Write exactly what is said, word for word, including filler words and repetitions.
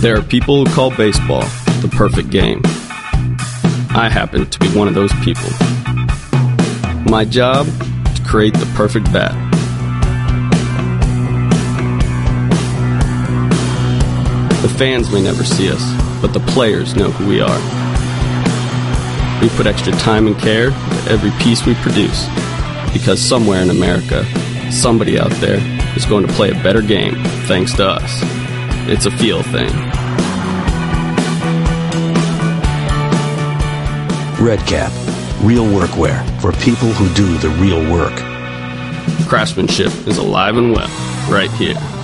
There are people who call baseball the perfect game. I happen to be one of those people. My job, to create the perfect bat. The fans may never see us, but the players know who we are. We put extra time and care into every piece we produce, because somewhere in America, somebody out there is going to play a better game thanks to us. It's a feel thing. Redcap, real workwear for people who do the real work. Craftsmanship is alive and well right here.